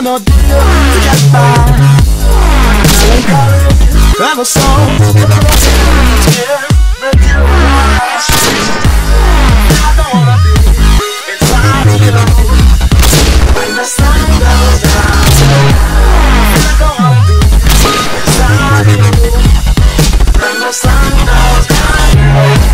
no deal to get by. Melancholy and a song for the rest of the year. Make you rise. I don't wanna be inside of you when the sun goes down. I don't wanna be inside of you when the sun goes down.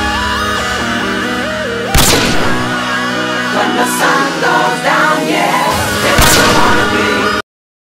When the sun goes down, yeah.